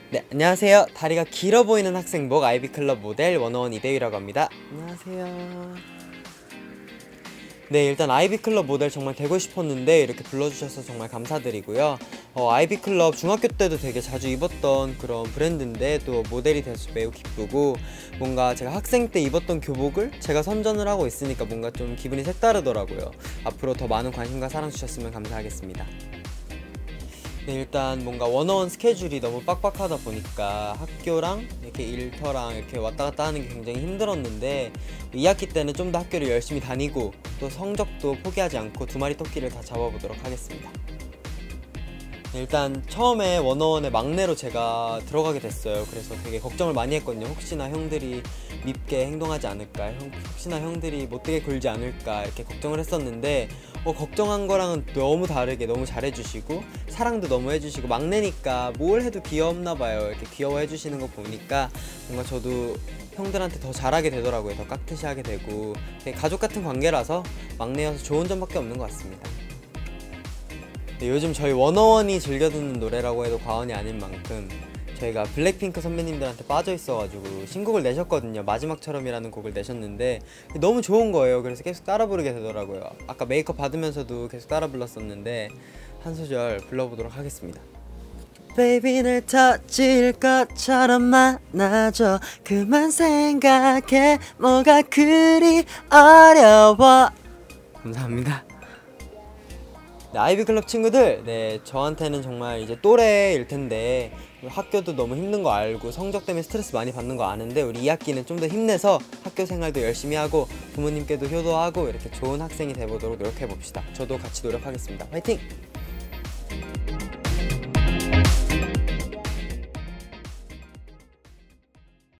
네, 안녕하세요. 다리가 길어 보이는 학생복 아이비클럽 모델 101 이대휘라고 합니다. 안녕하세요. 네, 일단 아이비클럽 모델 정말 되고 싶었는데 이렇게 불러주셔서 정말 감사드리고요. 아이비클럽 중학교 때도 되게 자주 입었던 그런 브랜드인데 또 모델이 돼서 매우 기쁘고, 뭔가 제가 학생 때 입었던 교복을 제가 선전을 하고 있으니까 뭔가 좀 기분이 색다르더라고요. 앞으로 더 많은 관심과 사랑 주셨으면 감사하겠습니다. 네, 일단 뭔가 원어원 스케줄이 너무 빡빡하다 보니까 학교랑 이렇게 일터랑 이렇게 왔다 갔다 하는 게 굉장히 힘들었는데, 2학기 때는 좀 더 학교를 열심히 다니고 또 성적도 포기하지 않고 두 마리 토끼를 다 잡아보도록 하겠습니다. 네, 일단 처음에 원어원의 막내로 제가 들어가게 됐어요. 그래서 되게 걱정을 많이 했거든요. 혹시나 형들이 밉게 행동하지 않을까, 혹시나 형들이 못되게 굴지 않을까 이렇게 걱정을 했었는데, 걱정한 거랑은 너무 다르게 너무 잘해주시고 사랑도 너무 해주시고, 막내니까 뭘 해도 귀엽나봐요. 이렇게 귀여워해주시는 거 보니까 뭔가 저도 형들한테 더 잘하게 되더라고요. 더 깍듯이 하게 되고, 되게 가족 같은 관계라서 막내여서 좋은 점밖에 없는 것 같습니다. 네, 요즘 저희 원어원이 즐겨 듣는 노래라고 해도 과언이 아닌 만큼 저희가 블랙핑크 선배님들한테 빠져 있어가지고 신곡을 내셨거든요. 마지막처럼이라는 곡을 내셨는데 너무 좋은 거예요. 그래서 계속 따라 부르게 되더라고요. 아까 메이크업 받으면서도 계속 따라 불렀었는데 한 소절 불러보도록 하겠습니다. Baby 날 터질 것처럼 만나줘. 그만 생각해. 뭐가 그리 어려워. 감사합니다. 네, 아이비클럽 친구들, 네, 저한테는 정말 이제 또래일 텐데 학교도 너무 힘든 거 알고 성적 때문에 스트레스 많이 받는 거 아는데, 우리 2학기는 좀 더 힘내서 학교 생활도 열심히 하고 부모님께도 효도하고 이렇게 좋은 학생이 돼보도록 노력해봅시다. 저도 같이 노력하겠습니다. 화이팅!